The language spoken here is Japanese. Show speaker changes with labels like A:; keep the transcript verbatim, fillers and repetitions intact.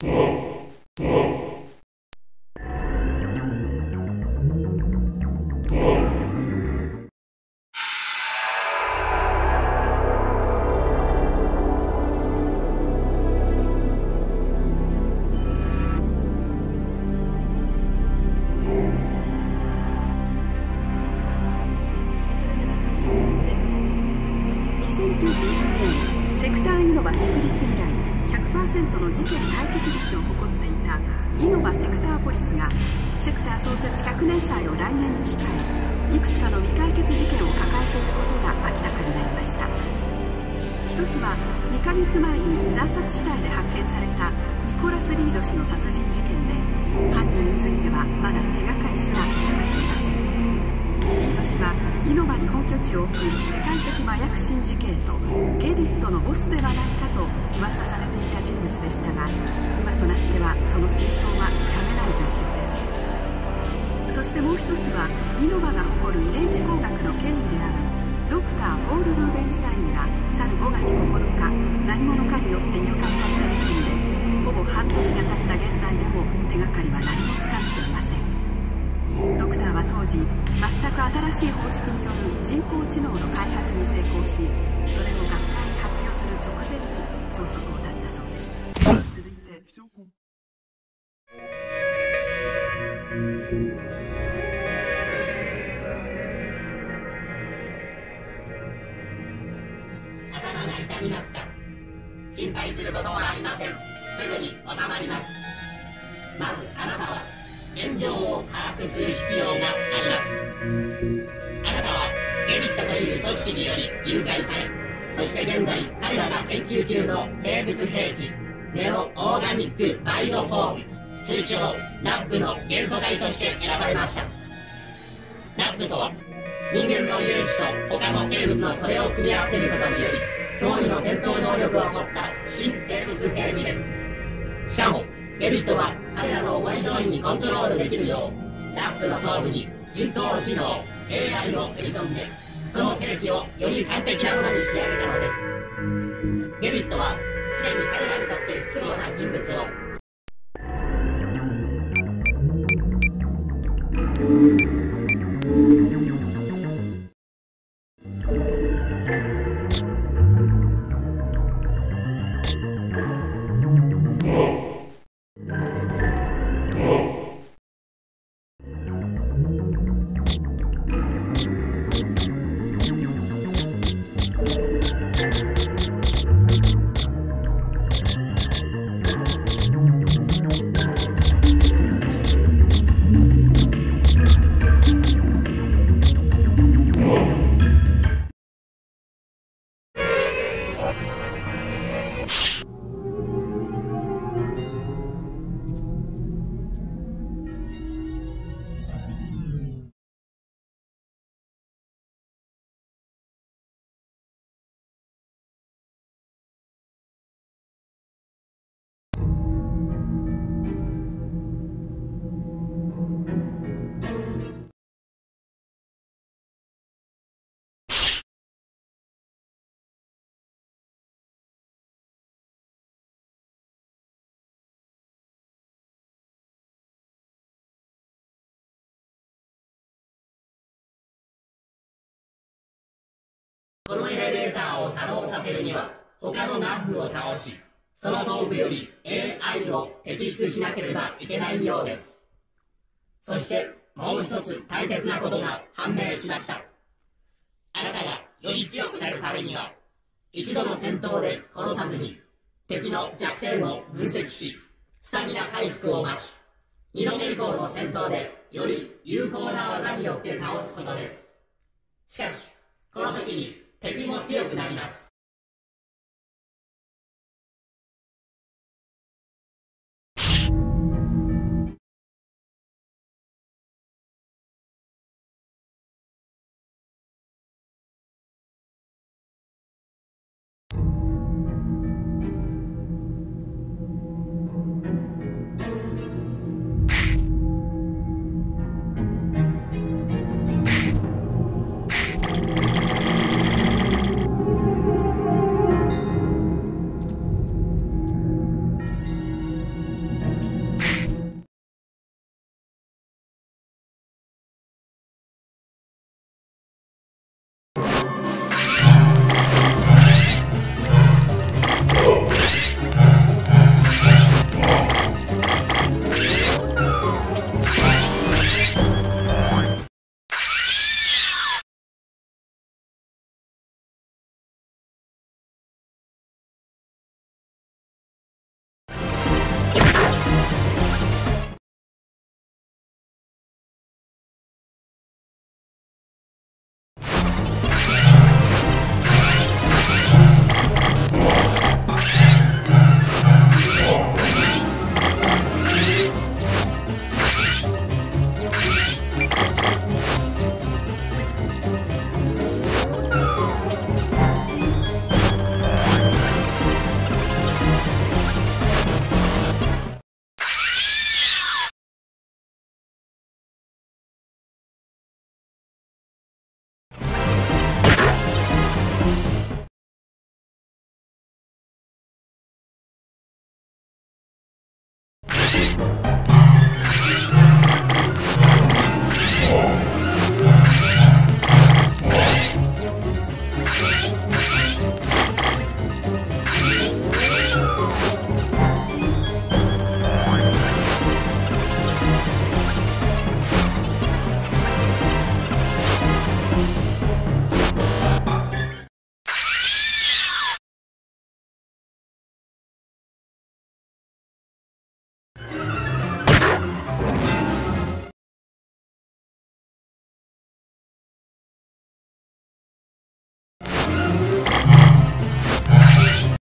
A: セクターイノバ設立以来 ひゃくパーセント の事件解決率を誇っていたイノバセクターポリスがセクター創設ひゃくねん祭を来年に控え、いくつかの未解決事件を抱えていることが明らかになりました。一つはにかげつまえに惨殺死体で発見されたニコラス・リード氏の殺人事件で、犯人についてはまだ手がかりすら見つかっていません。リード氏はイノバに本拠地を置く世界的麻薬シンジケートゲディットのボスではないかと噂されていた人物でしたが、今となってはその真相はつかめない状況です。そしてもう一つはイノバが誇る遺伝子工学の権威であるドクター・ポール・ルーベンシュタインが去るごがつここのか何者かによって誘拐された事件で、ほぼ半年が経った現在でも手がかりは何もつかめていません。ドクターは当時全く新しい方式による人工知能の開発に成功し、それを学会に発表する直前に消息を絶ったそうです。続いて気象コン
B: 頭が痛みますか？心配することはありません。すぐに収まります。まずあなたは現状を把握する必要があります。あなたはゲディットという組織により誘拐され、そして現在彼らが研究中の生物兵器ネオオーガニックバイオフォーム、通称ナップの元素体として選ばれました。ナップとは人間の遺伝子と他の生物のそれを組み合わせることにより驚異の戦闘能力を持った新生物兵器です。しかもゲディットは彼らの思い通りにコントロールできるようナップの頭部に人工知能 エーアイ を組み込んで、その兵器をより完璧なものに仕上げたのです。ゲディットはすでに彼らにとって不都合な人物をこのエレベーターを作動させるには他のナップを倒し、その頭部より エーアイ を摘出しなければいけないようです。そしてもう一つ大切なことが判明しました。あなたがより強くなるためには、一度の戦闘で殺さずに敵の弱点を分析しスタミナ回復を待ち、二度目以降の戦闘でより有効な技によって倒すことです。しかしこの時に敵も強くなります。 ます。